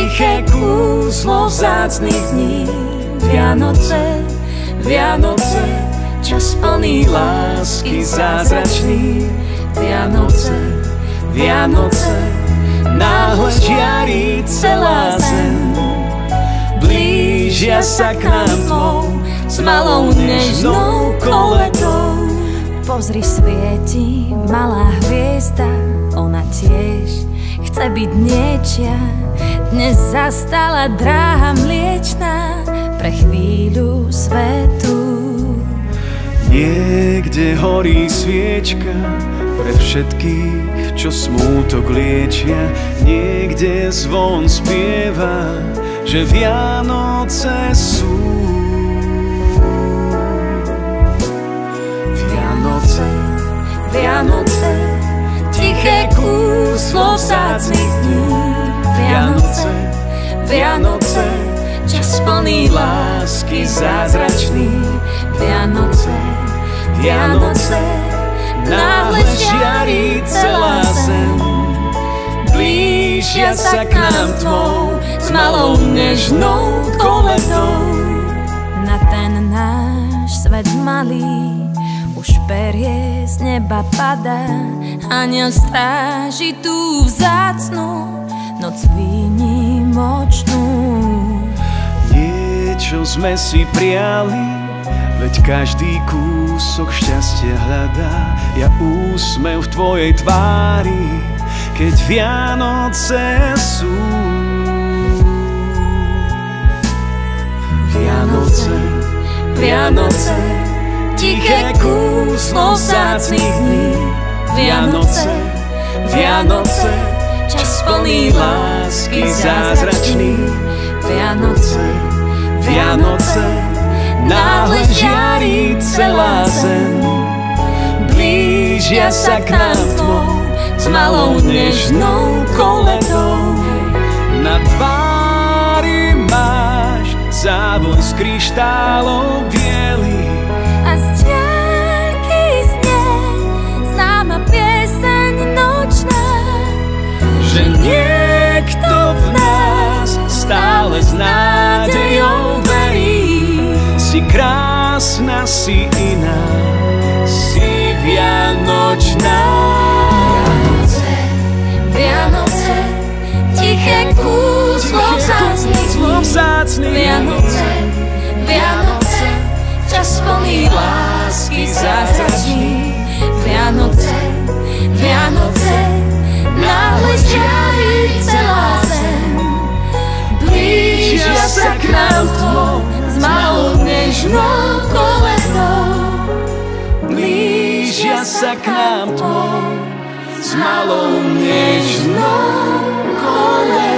tiché kúslo vzácnych dní. Vianoce, Vianoce, čas plný lásky zázračný. Vianoce, Vianoce, náhle žiari celá zem. Blížia sa k nám tmou s malou nežnou koletou. Pozri, svieti malá hviezda, ona tiež chce byť niečia. Dnes zastala dráha mliečná pre chvíľu svetu. Niekde horí sviečka pre všetkých, čo smútok liečia. Niekde zvon spieva, že Vianoce sú. Vianoce, Vianoce, tiché kúslo vzácnych dní. Vianoce, Vianoce, čas plný lásky zázračný. Vianoce, Vianoce, náhle žiari celá zem. Blížia sa k nám tmou s malou nežnou koletou. Na ten náš svet malý už perie z neba padá. Anjel stráži tú vzácnu noc výnimočnú. Niečo sme si prijali, veď každý kúsok šťastia hľadá. Ja úsmev v tvojej tvári, keď Vianoce sú. Vianoce, Vianoce, tiché kúslo vzácnych dní. Vianoce, Vianoce, čas plný lásky zázračný. Vianoce, Vianoce, náhle žiari celá zem. Blížia sa k nám tmou s malou nežnou koletou. Na tvári máš závoj z kryštálov bielých a z diaľky znie známa pieseň nočná, že niekto v nás stále s nádejou verí. Si krásna, si iná, si vianočná. Vianoce, Vianoce, tiché kúslo vzácnych. Vianoce, Vianoce, čas plný lásky zázračný. Vianoce, Vianoce, náhle žiari celá zem. Blížia sa k nám tmou s malou nežnou koletou. Blížia sa k nám tmou s malou nežnou koletou.